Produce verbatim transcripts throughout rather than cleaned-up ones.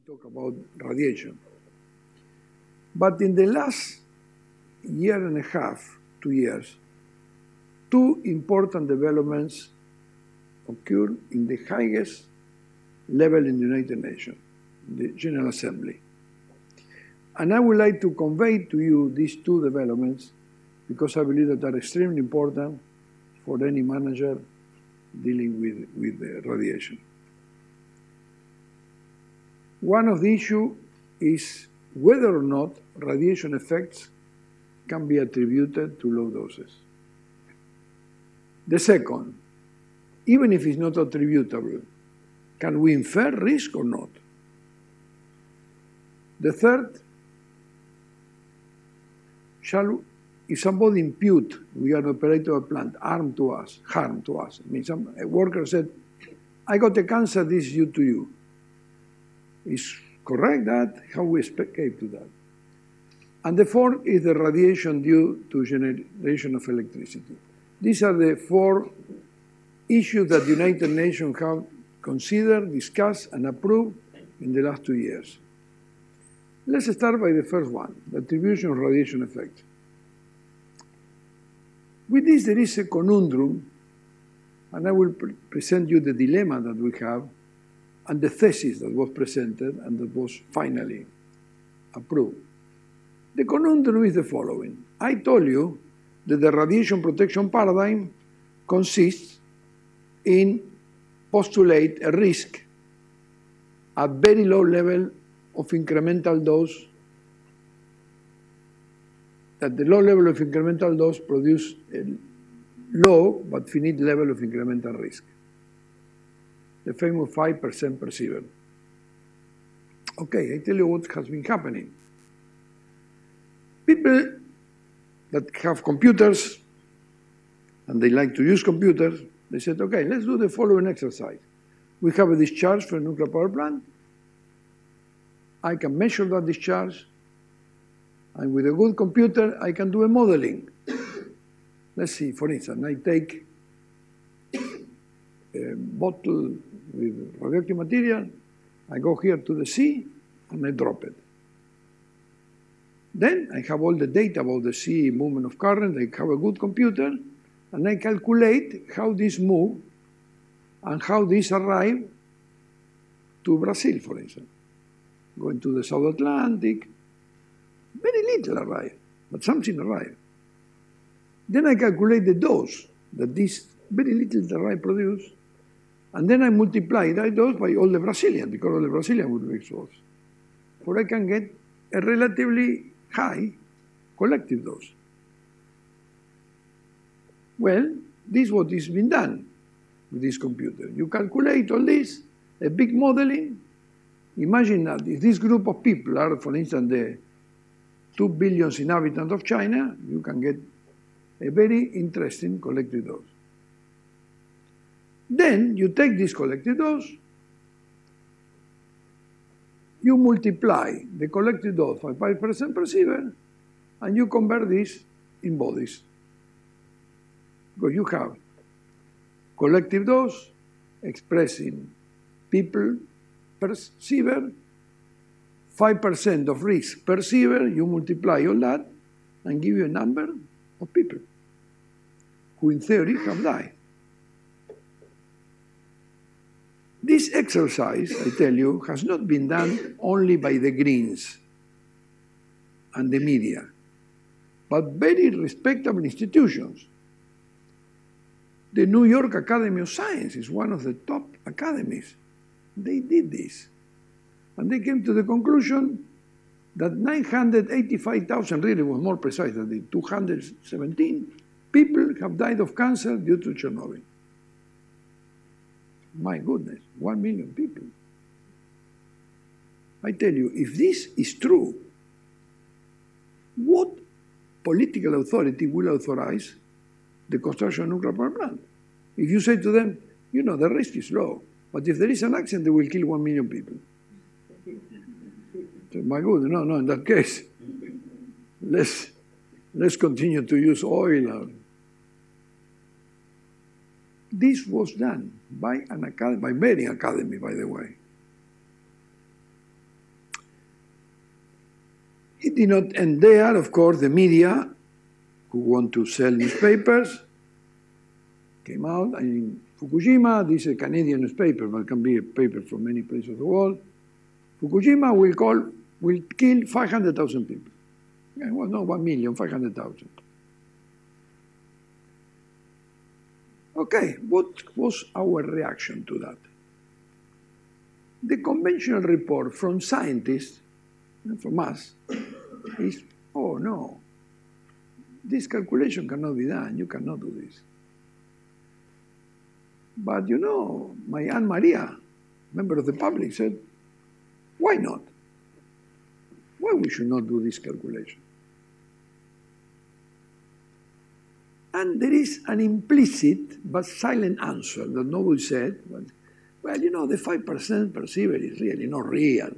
talk about radiation. But in the last year and a half, two years, two important developments occurred in the highest level in the United Nations, the General Assembly. And I would like to convey to you these two developments because I believe that they're extremely important for any manager dealing with, with the radiation. One of the issues is whether or not radiation effects can be attributed to low doses. The second, even if it's not attributable, can we infer risk or not? The third, shall, if somebody impute we are an operator of a plant, harm to us, harm to us. I mean, some, a worker said, I got a cancer, this is due to you. Is correct that? How we escape to that? And the fourth is the radiation due to generation of electricity. These are the four issues that the United Nations have considered, discussed, and approved in the last two years. Let's start by the first one, the attribution of radiation effects. With this, there is a conundrum, and I will pre present you the dilemma that we have and the thesis that was presented and that was finally approved. The conundrum is the following. I told you that the radiation protection paradigm consists in postulate a risk at very low level of incremental dose, that the low level of incremental dose produce a low but finite level of incremental risk. The famous five percent perceiver. Okay, I tell you what has been happening. People that have computers and they like to use computers, they said, okay, let's do the following exercise. We have a discharge from a nuclear power plant. I can measure that discharge, and with a good computer, I can do a modeling. Let's see, for instance, I take a bottle with radioactive material, I go here to the sea, and I drop it. Then I have all the data about the sea, movement of current, I have a good computer, and I calculate how this move and how this arrive to Brazil, for instance. Going to the South Atlantic, very little arrive, but something arrive. Then I calculate the dose that this very little arrive produce, and then I multiply that dose by all the Brazilian, because all the Brazilian would be exposed. For I can get a relatively high collective dose. Well, this is what is being done with this computer. You calculate all this, a big modeling. Imagine that if this group of people are, for instance, the two billion inhabitants of China, you can get a very interesting collective dose. Then you take this collective dose, you multiply the collective dose by five percent perceiver, and you convert this in bodies. Because you have collective dose expressing people perceiver, five percent of risk perceiver, you multiply all that and give you a number of people who in theory have died. This exercise, I tell you, has not been done only by the Greens and the media, but very respectable institutions. The New York Academy of Science is one of the top academies. They did this. And they came to the conclusion that nine hundred eighty-five thousand, really was more precise than the two hundred seventeen, people have died of cancer due to Chernobyl. My goodness, one million people. I tell you, if this is true, what political authority will authorize the construction of a nuclear power plant? If you say to them, you know, the risk is low, but if there is an accident, they will kill one million people. So, my goodness, no, no, in that case, let's, let's continue to use oil. Or, this was done by an academy, by many academy, by the way. did not end there. Of course, the media, who want to sell newspapers, came out. I mean, Fukushima, this is a Canadian newspaper, but it can be a paper from any place of the world. Fukushima will, call, will kill five hundred thousand people. Yeah, well, not one million, five hundred thousand. Okay, what was our reaction to that? The conventional report from scientists, from us, is, oh no, this calculation cannot be done, you cannot do this. But you know, my Aunt Maria, member of the public, said, why not? Why we should not do this calculation? And there is an implicit but silent answer that nobody said, but, well, you know, the five percent perceiver is really not real.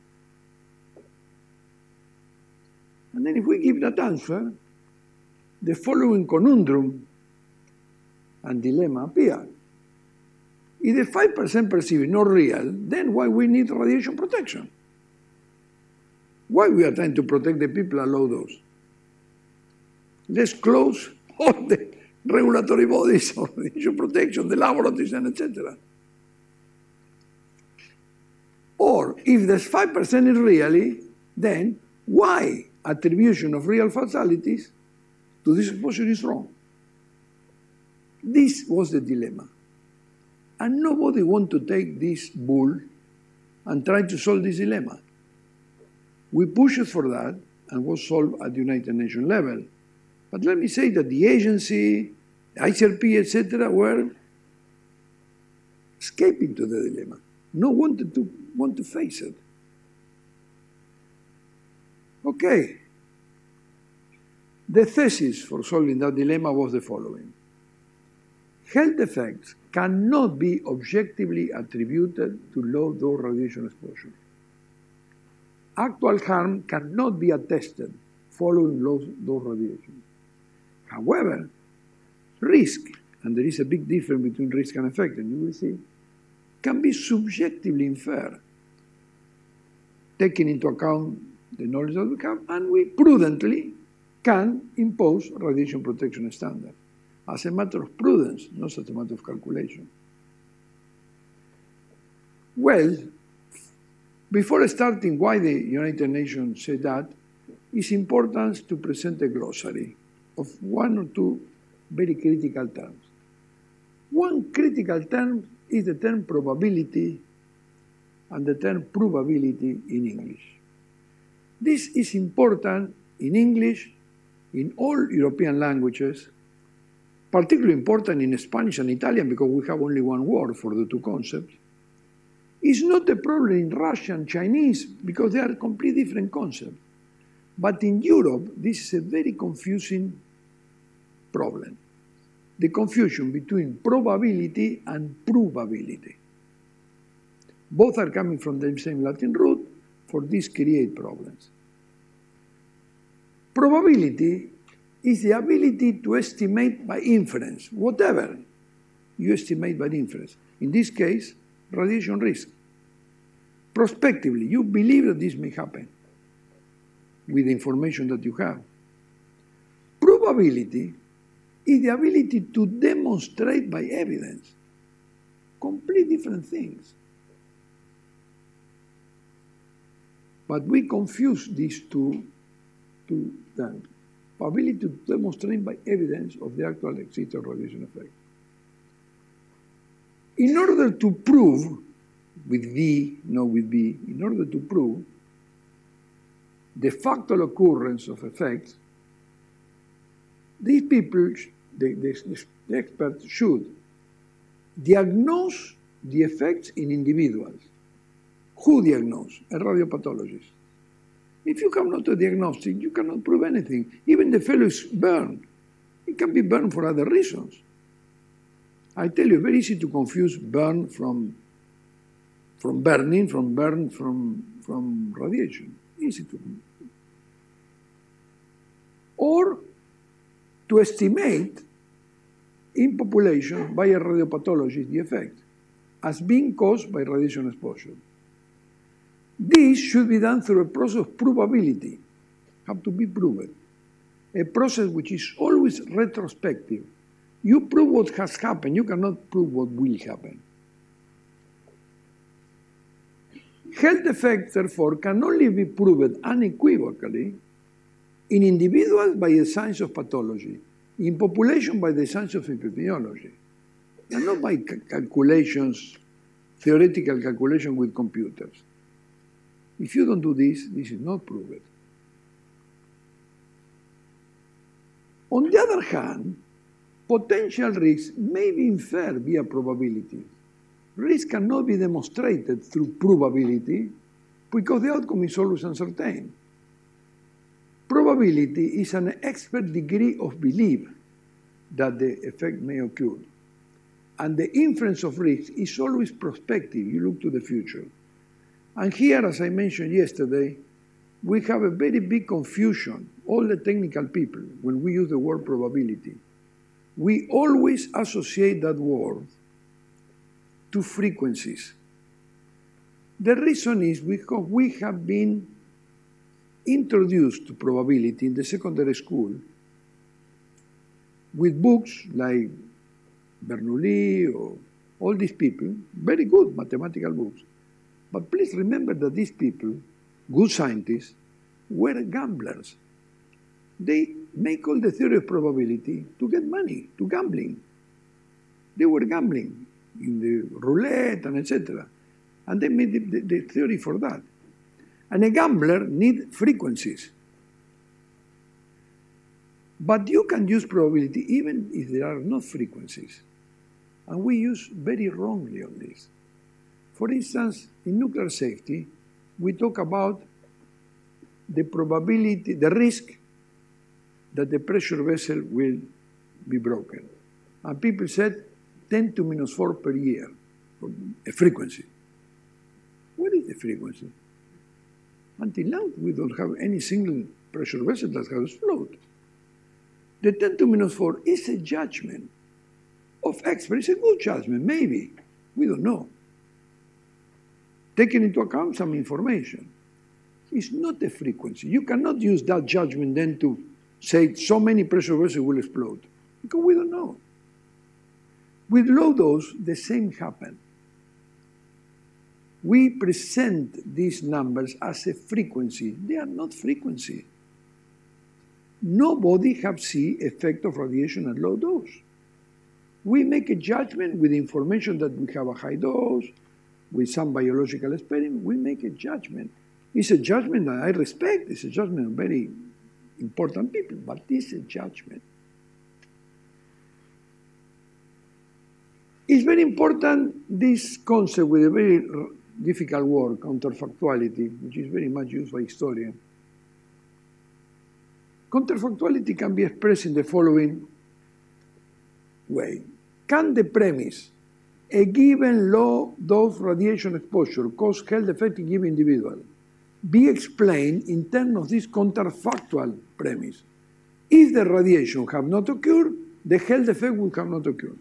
And then if we give that answer, the following conundrum and dilemma appear. If the five percent perceiver is not real, then why we need radiation protection? Why we are trying to protect the people at low dose? Let's close all the regulatory bodies of radiation protection, the laboratories, and et cetera. Or if the five percent is really, then why attribution of real fatalities to this exposure is wrong? This was the dilemma. And nobody wants to take this bull and try to solve this dilemma. We pushed for that and was solved at the United Nations level. But let me say that the agency, I C R P, et cetera, were escaping to the dilemma. No one wanted to want to face it. Okay. The thesis for solving that dilemma was the following. Health effects cannot be objectively attributed to low-dose radiation exposure. Actual harm cannot be attested following low-dose radiation. However, risk, and there is a big difference between risk and effect, and you will see, can be subjectively inferred, taking into account the knowledge that we have, and we prudently can impose radiation protection standards as a matter of prudence, not as a matter of calculation. Well, before starting why the United Nations said that, it's important to present a glossary of one or two very critical terms. One critical term is the term probability and the term probability in English. This is important in English, in all European languages, particularly important in Spanish and Italian because we have only one word for the two concepts. It's not a problem in Russian, Chinese, because they are completely different concepts. But in Europe, this is a very confusing problem. The confusion between probability and provability. Both are coming from the same Latin root, for this create problems. Probability is the ability to estimate by inference, whatever you estimate by inference. In this case, radiation risk. Prospectively, you believe that this may happen with the information that you have. Probability is the ability to demonstrate by evidence. Complete different things. But we confuse these two, two terms. Ability to demonstrate by evidence of the actual exit of radiation effect. In order to prove, with V, not with B, in order to prove the factual occurrence of effects, these people, the, the, the experts, should diagnose the effects in individuals. Who diagnose? A radiopathologist. If you come not to a diagnostic, you cannot prove anything. Even the fellow is burned. It can be burned for other reasons. I tell you, very easy to confuse burn from, from burning, from burn from, from radiation. Easy to confuse. Or to estimate in population by a radiopathologist the effect as being caused by radiation exposure. This should be done through a process of probability. have to be proved. A process which is always retrospective. You prove what has happened, you cannot prove what will happen. Health effects, therefore, can only be proved unequivocally in individuals by the science of pathology, in population by the science of epidemiology, and not by calculations, theoretical calculation with computers. If you don't do this, this is not proved. On the other hand, potential risks may be inferred via probability. Risk cannot be demonstrated through probability because the outcome is always uncertain. Probability is an expert degree of belief that the effect may occur. And the inference of risk is always prospective. You look to the future. And here, as I mentioned yesterday, we have a very big confusion, all the technical people, when we use the word probability. We always associate that word to frequencies. The reason is because we have been introduced to probability in the secondary school with books like Bernoulli or all these people, very good mathematical books. But please remember that these people, good scientists, were gamblers. They make all the theory of probability to get money, to gambling. They were gambling in the roulette and et cetera. And they made the, the, the theory for that. And a gambler needs frequencies. But you can use probability even if there are no frequencies. And we use very wrongly on this. For instance, in nuclear safety, we talk about the probability, the risk that the pressure vessel will be broken. And people said ten to minus four per year, a frequency. What is the frequency? Until now, we don't have any single pressure vessel that has float. The ten to minus four is a judgment of experts. It's a good judgment, maybe. We don't know. Taking into account some information. It's not a frequency. You cannot use that judgment then to say so many pressure vessels will explode, because we don't know. With low dose, the same happened. We present these numbers as a frequency. They are not frequency. Nobody has seen effect of radiation at low dose. We make a judgment with information that we have a high dose, with some biological experiment. We make a judgment. It's a judgment that I respect. It's a judgment of very important people, but it's a judgment. It's very important, this concept with a very difficult word, counterfactuality, which is very much used by historians. Counterfactuality can be expressed in the following way. Can the premise, a given low dose radiation exposure cause health effect in given individual, be explained in terms of this counterfactual premise? If the radiation have not occurred, the health effect will have not occurred.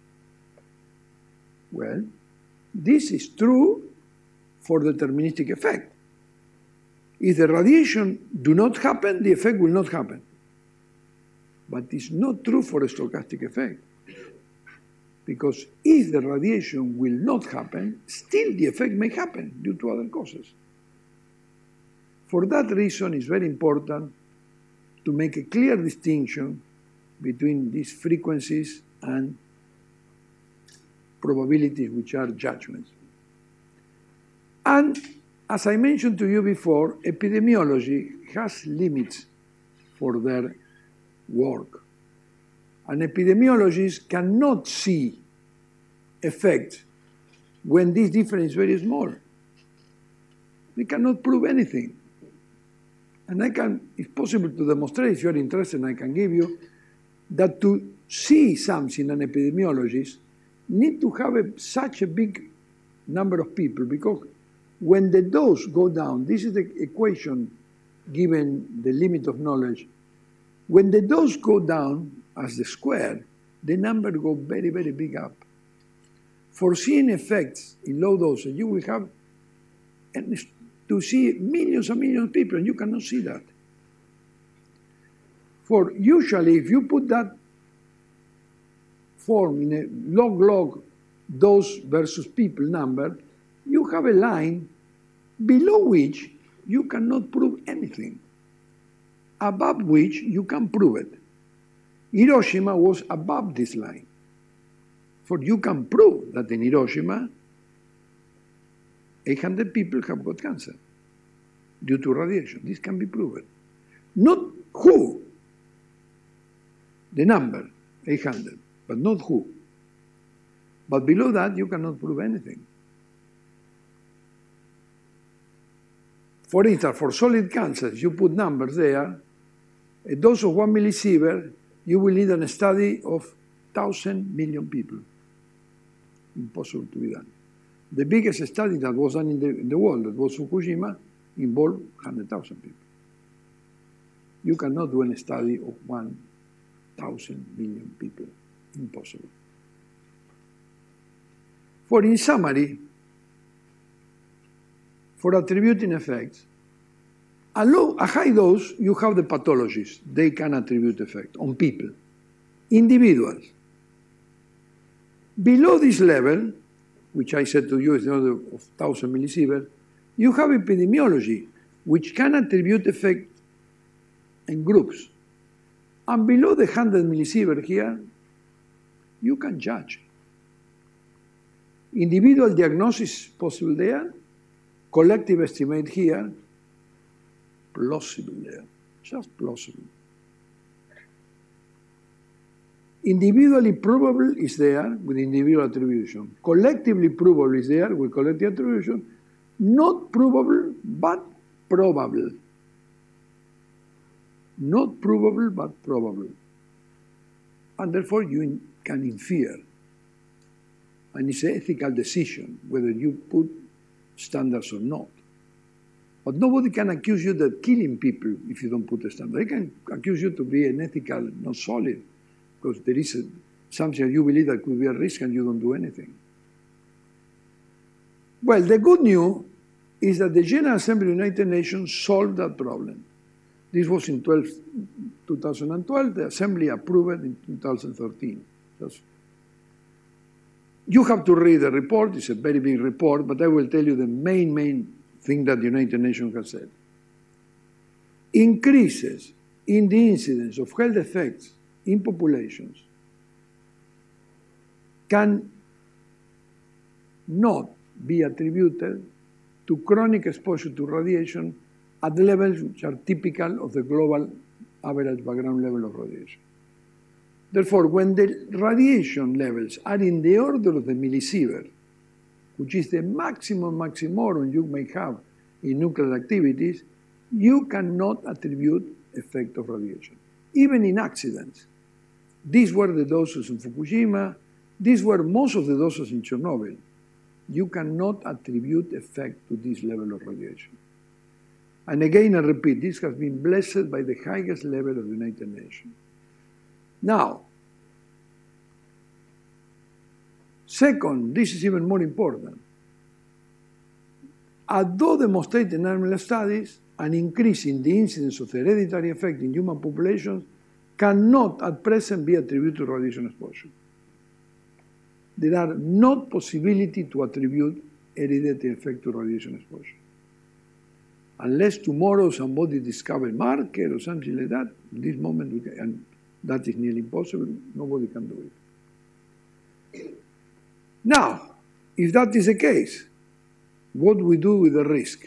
Well, this is true for deterministic effect. If the radiation do not happen, the effect will not happen. But it's not true for a stochastic effect. Because if the radiation will not happen, still the effect may happen due to other causes. For that reason, it's very important to make a clear distinction between these frequencies and probabilities, which are judgments. And as I mentioned to you before, epidemiology has limits for their work. And epidemiologists cannot see effects when this difference is very small. They cannot prove anything. And I can, if possible, to demonstrate, if you're interested, I can give you, that to see something, an epidemiologist need to have a, such a big number of people, because when the dose go down, this is the equation given the limit of knowledge, when the dose go down as the square, the number go very, very big up. For seeing effects in low doses, you will have and to see millions and millions of people, and you cannot see that. For usually, if you put that form in a log-log dose versus people number, you have a line below which you cannot prove anything, above which you can prove it. Hiroshima was above this line. For you can prove that in Hiroshima, eight hundred people have got cancer due to radiation. This can be proven. Not who, the number, eight hundred, but not who. But below that, you cannot prove anything. For instance, for solid cancers, you put numbers there, a dose of one millisievert, you will need a study of one thousand million people. Impossible to be done. The biggest study that was done in the, in the world, that was Fukushima, involved one hundred thousand people. You cannot do a study of one thousand million people. Impossible. For in summary, for attributing effects, a, low, a high dose, you have the pathologists. They can attribute effect on people, individuals. Below this level, which I said to you is the order of one thousand millisieverts, you have epidemiology, which can attribute effect in groups. And below the one hundred millisievert here, you can judge. Individual diagnosis possible there, collective estimate here, plausible there, just plausible. Individually probable is there with individual attribution. Collectively probable is there with collective attribution. Not probable, but probable. Not probable, but probable. And therefore you can infer. And it's an ethical decision whether you put standards or not. But nobody can accuse you that killing people if you don't put a standard. They can accuse you to be unethical, not solid, because there is a, something you believe that could be a risk and you don't do anything. Well, the good news is that the General Assembly of the United Nations solved that problem. This was in two thousand twelve. The Assembly approved it in two thousand thirteen. Just, you have to read the report. It's a very big report, but I will tell you the main, main thing that the United Nations has said. Increases in the incidence of health effects in populations can not be attributed to chronic exposure to radiation at levels which are typical of the global average background level of radiation. Therefore, when the radiation levels are in the order of the millisievert, which is the maximum maximorum you may have in nuclear activities, you cannot attribute effect of radiation. Even in accidents. These were the doses in Fukushima. These were most of the doses in Chernobyl. You cannot attribute effect to this level of radiation. And again, I repeat, this has been blessed by the highest level of the United Nations. Now, second, this is even more important. Although demonstrated in animal studies, an increase in the incidence of hereditary effect in human populations cannot at present be attributed to radiation exposure. There are not possibility to attribute hereditary effect to radiation exposure. Unless tomorrow somebody discover a marker or something like that, at this moment, we can, and that is nearly impossible, nobody can do it. Now, if that is the case, what do we do with the risk?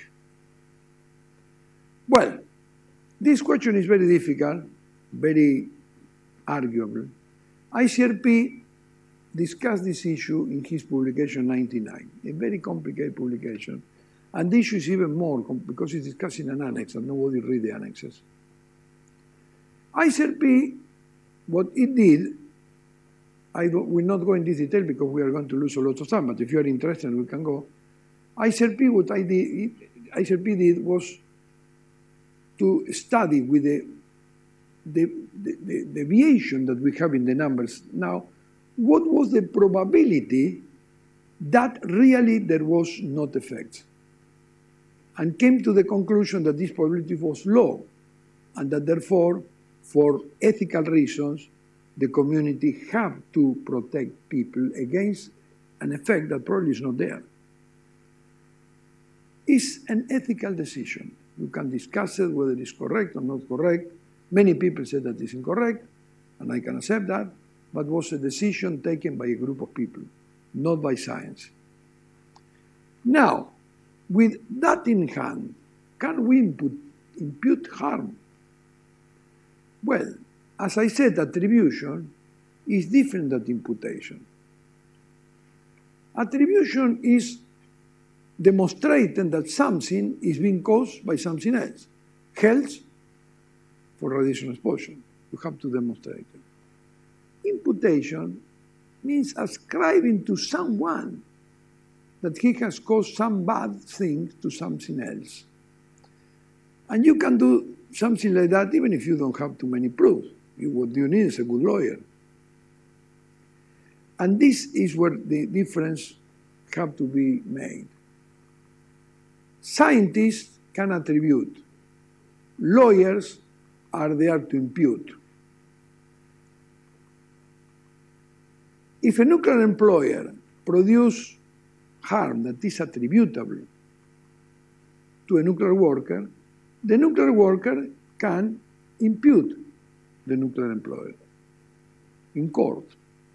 Well, this question is very difficult, very arguable. I C R P discussed this issue in his publication ninety-nine, a very complicated publication. And the issue is even more because it's discussed in an annex and nobody read the annexes. I C R P, what it did, I don't, will not go into this detail because we are going to lose a lot of time, but if you are interested, we can go. I C R P, what I did, I C R P did was to study with the, the, the, the deviation that we have in the numbers now, what was the probability that really there was not effect, and came to the conclusion that this probability was low, and that therefore for ethical reasons, the community have to protect people against an effect that probably is not there. It's an ethical decision. You can discuss it, whether it's correct or not correct. Many people say that it's incorrect, and I can accept that, but it was a decision taken by a group of people, not by science. Now, with that in hand, can we input, impute harm? Well, as I said, attribution is different than imputation. Attribution is demonstrating that something is being caused by something else. Health for radiation exposure. You have to demonstrate it. Imputation means ascribing to someone that he has caused some bad thing to something else. And you can do something like that even if you don't have too many proofs. You, what you need is a good lawyer. And this is where the difference have to be made. Scientists can attribute. Lawyers are there to impute. If a nuclear employer produces harm that is attributable to a nuclear worker, the nuclear worker can impute the nuclear employer in court.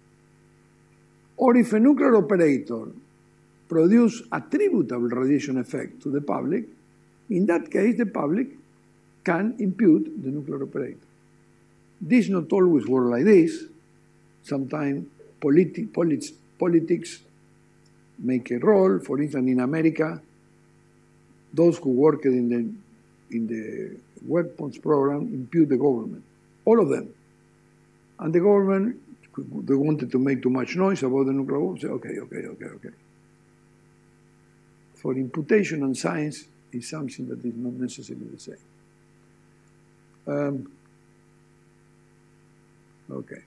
Or if a nuclear operator produces attributable radiation effect to the public, in that case the public can impute the nuclear operator. This not always works like this. Sometimes politi polit politics make a role. For instance, in America, those who worked in the, in the weapons program impute the government, all of them. And the government, they wanted to make too much noise about the nuclear war, say, okay, okay, okay, okay. For imputation and science is something that is not necessarily the same. Um, okay.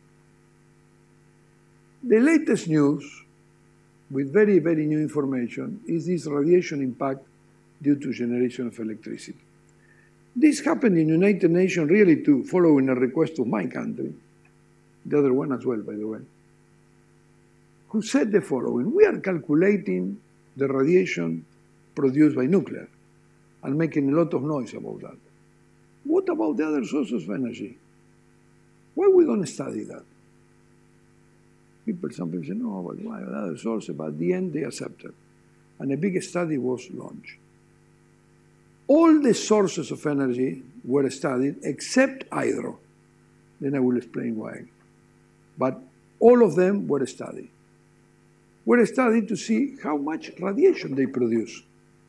The latest news, with very, very new information, is this radiation impact due to generation of electricity. This happened in the United Nations really to following a request of my country, the other one as well, by the way, who said the following: we are calculating the radiation produced by nuclear and making a lot of noise about that. What about the other sources of energy? Why are we going to study that? People, some people say, no, but why other sources? But at the end, they accepted. And a big study was launched. All the sources of energy were studied except hydro. Then I will explain why. But all of them were studied. Were studied to see how much radiation they produce.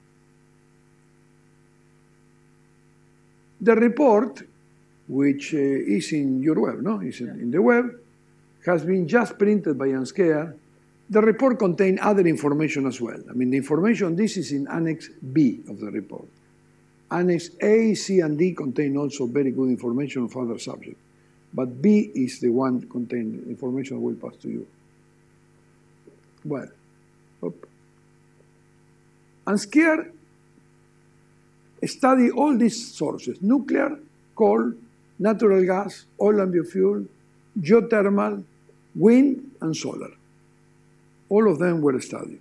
The report, which uh, is in your web, no? Is in, yeah. in the web, has been just printed by ANSCEA. The report contains other information as well. I mean, the information, this is in Annex B of the report. Annex A, C, and D contain also very good information of other subjects. But B is the one containing information I will pass to you. Well, up. ANSCEA study all these sources: nuclear, coal, natural gas, oil and biofuel, geothermal, wind, and solar. All of them were studied.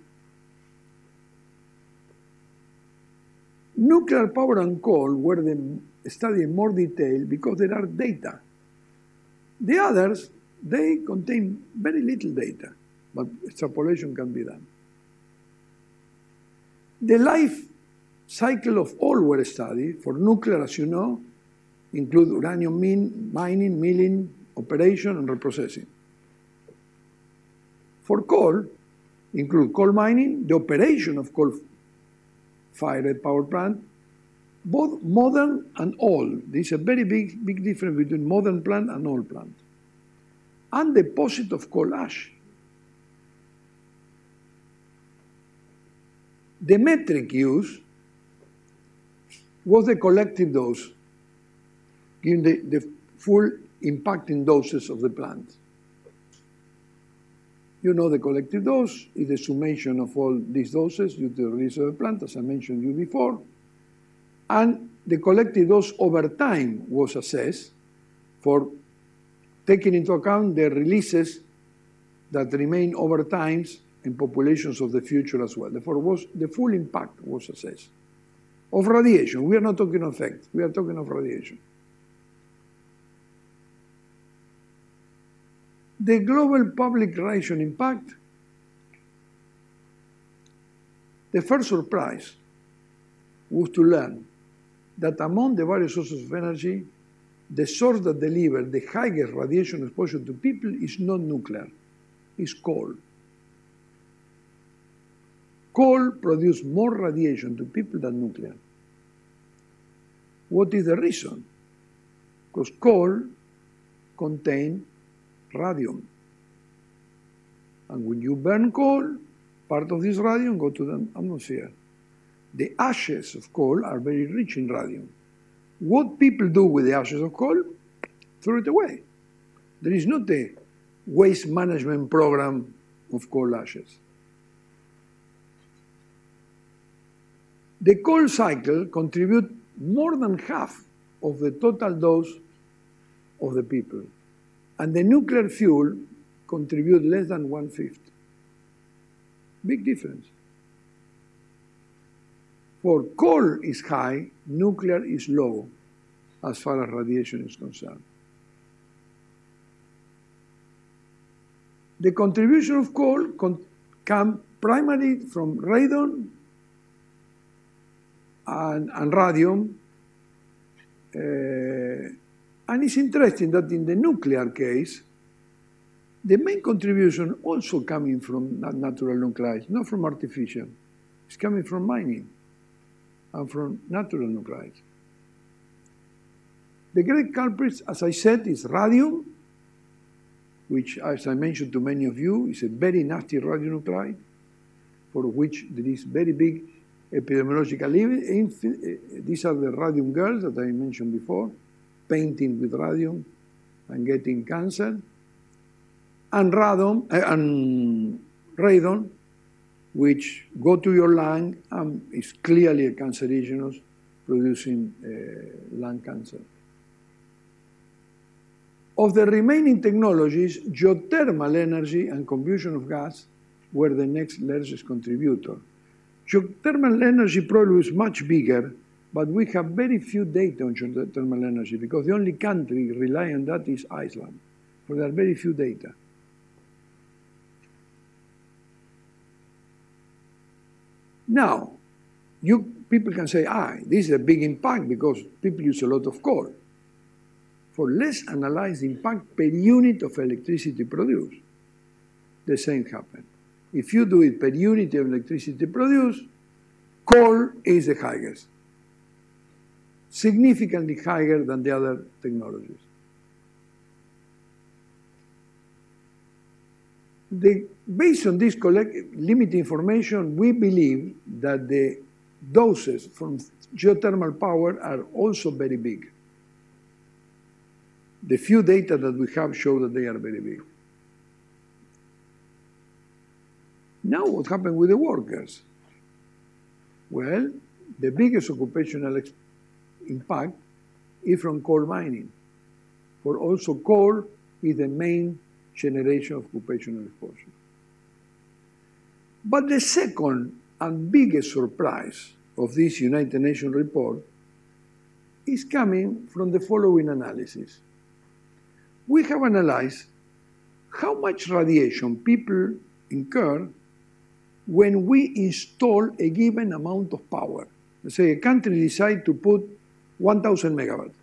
Nuclear power and coal were studied in more detail because there are data. The others, they contain very little data, but extrapolation can be done. The life cycle of all were studied. For nuclear, as you know, include uranium min, mining, milling, operation, and reprocessing. For coal, include coal mining, the operation of coal-fired power plant, both modern and old. There's a very big, big difference between modern plant and old plant. And deposit of coal ash. The metric used was the collective dose, giving the, the full impacting doses of the plant. You know the collective dose is the summation of all these doses due to the release of the plant, as I mentioned you before. And the collective dose over time was assessed for taking into account the releases that remain over time in populations of the future as well. Therefore, was, the full impact was assessed. Of radiation, we are not talking of effect, we are talking of radiation. The global public radiation impact, the first surprise was to learn that among the various sources of energy, the source that delivers the highest radiation exposure to people is not nuclear, it's coal. Coal produces more radiation to people than nuclear. What is the reason? Because coal contains radium. And when you burn coal, part of this radium goes to the atmosphere. The ashes of coal are very rich in radium. What people do with the ashes of coal? Throw it away. There is not a waste management program of coal ashes. The coal cycle contributes more than half of the total dose of the people. And the nuclear fuel contributes less than one-fifth. Big difference. For coal is high, nuclear is low, as far as radiation is concerned. The contribution of coal con comes primarily from radon and, and radium. Uh, and it's interesting that in the nuclear case, the main contribution also coming from natural nuclides, not from artificial. It's coming from mining and from natural nuclides. The great culprits, as I said, is radium, which, as I mentioned to many of you, is a very nasty radionuclide, for which there is very big epidemiological evidence. These are the radium girls that I mentioned before, painting with radium and getting cancer. And radon, uh, and radon, which go to your lung and is clearly a cancerogenous, producing uh, lung cancer. Of the remaining technologies, geothermal energy and combustion of gas were the next largest contributor. Geothermal energy probably is much bigger, but we have very few data on geothermal energy because the only country relying on that is Iceland. So there are very few data. Now, you people can say, ah, this is a big impact because people use a lot of coal. For let's analyze the impact per unit of electricity produced. The same happens. If you do it per unit of electricity produced, coal is the highest, significantly higher than the other technologies. The, based on this limited information, we believe that the doses from geothermal power are also very big. The few data that we have show that they are very big. Now what happened with the workers? Well, the biggest occupational impact is from coal mining. For also coal is the main generation of occupational exposure. But the second and biggest surprise of this United Nations report is coming from the following analysis. We have analyzed how much radiation people incur when we install a given amount of power. Let's say a country decides to put one thousand megawatts.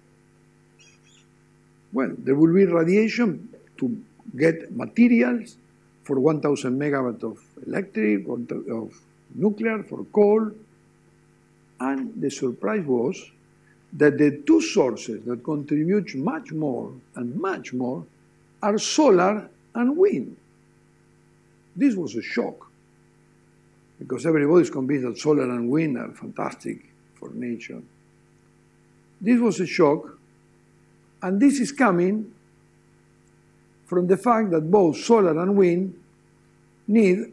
Well, there will be radiation to get materials for one thousand megawatts of electric, or of nuclear, for coal. And the surprise was that the two sources that contribute much more and much more are solar and wind. This was a shock, because everybody is convinced that solar and wind are fantastic for nature. This was a shock, and this is coming from the fact that both solar and wind need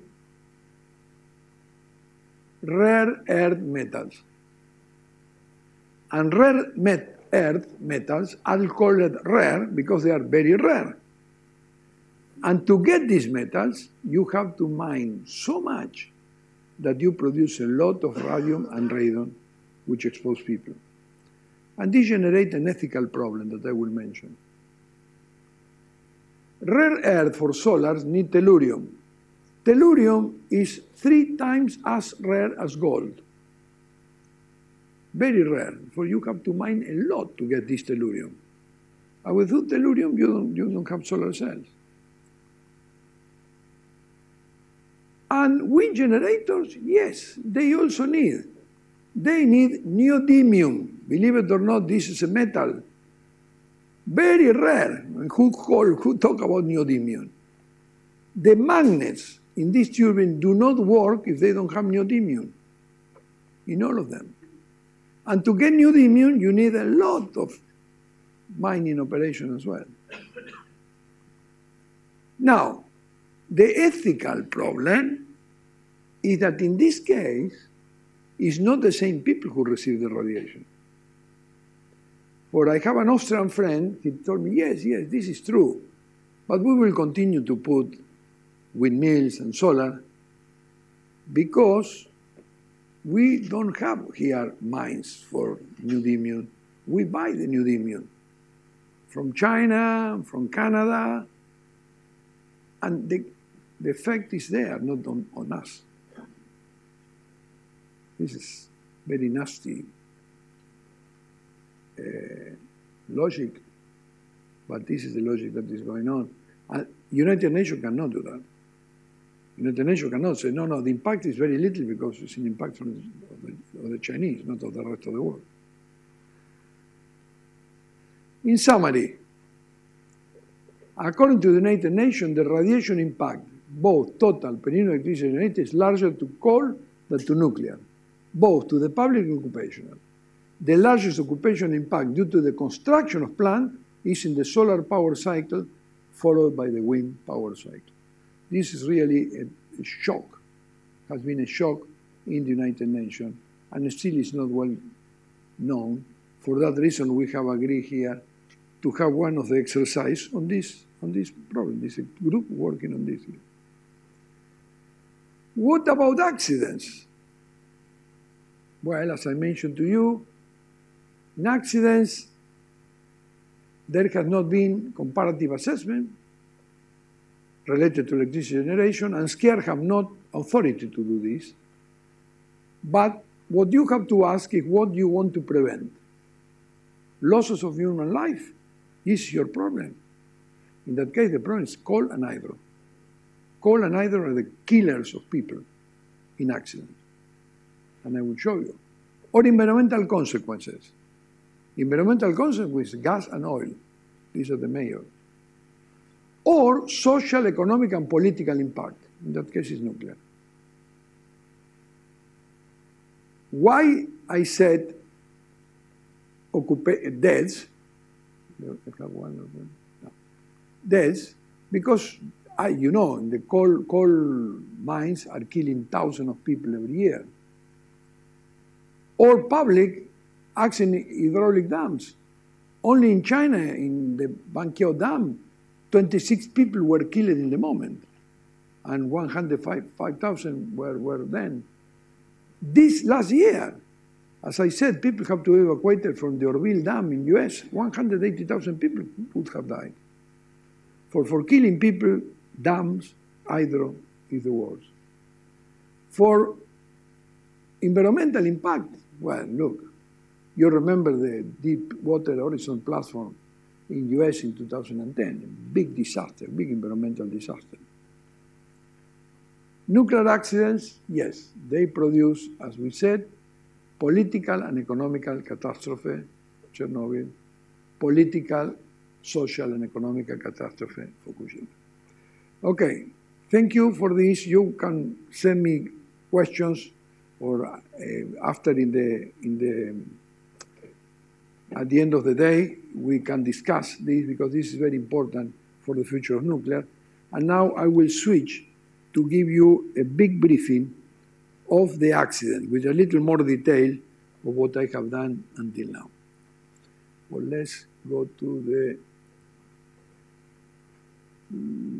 rare earth metals. And rare met earth metals are called rare because they are very rare. And to get these metals, you have to mine so much that you produce a lot of radium and radon, which expose people. And this generates an ethical problem that I will mention. Rare earth for solars need tellurium. Tellurium is three times as rare as gold. Very rare, for you have to mine a lot to get this tellurium. And without tellurium, you don't, you don't have solar cells. And wind generators, yes, they also need. They need neodymium. Believe it or not, this is a metal. Very rare. Who call, who talk about neodymium? The magnets in this turbine do not work if they don't have neodymium in all of them. And to get neodymium, you need a lot of mining operation as well. Now, the ethical problem is that in this case, it's not the same people who receive the radiation. For I have an Austrian friend, he told me, yes, yes, this is true, but we will continue to put windmills and solar because we don't have here mines for neodymium. We buy the neodymium from China, from Canada, and the, the effect is there, not on, on us. This is very nasty uh, logic, but this is the logic that is going on. And United Nations cannot do that. United Nations cannot say, no, no, the impact is very little because it's an impact from the, of, the, of the Chinese, not of the rest of the world. In summary, according to the United Nations, the radiation impact, both total per unit electricity generated, is larger to coal than to nuclear, both to the public and occupational. The largest occupational impact due to the construction of plant is in the solar power cycle, followed by the wind power cycle. This is really a, a shock, has been a shock in the United Nations, and still is not well known. For that reason, we have agreed here to have one of the exercise on this, on this problem. This is a group working on this. What about accidents? Well, as I mentioned to you, in accidents, there has not been comparative assessment related to electricity generation, and SCARE have not authority to do this. But what you have to ask is what you want to prevent. Losses of human life is your problem. In that case, the problem is coal and hydro. Coal and hydro are the killers of people in accidents. And I will show you. Or environmental consequences. Environmental consequences, gas and oil. These are the major. Or social, economic, and political impact. In that case, it's nuclear. Why I said occupa- deaths, I have one of them. No. Deaths, because I, you know, the coal, coal mines are killing thousands of people every year. Or public acts in hydraulic dams. Only in China, in the Banqiao Dam, twenty-six people were killed in the moment, and one hundred five thousand were, were then. This last year, as I said, people have to evacuate from the Orville Dam in the U S. one hundred eighty thousand people would have died. For, for killing people, dams, hydro is the worst. For environmental impact, well, look, you remember the Deepwater Horizon platform in U S in two thousand ten, a big disaster, big environmental disaster. Nuclear accidents, yes, they produce, as we said, political and economical catastrophe, Chernobyl, political, social, and economical catastrophe, Fukushima. Okay, thank you for this. You can send me questions, or uh, after in the in the at the end of the day, we can discuss this because this is very important for the future of nuclear. And now I will switch to give you a big briefing of the accident with a little more detail of what I have done until now. Well, let's go to the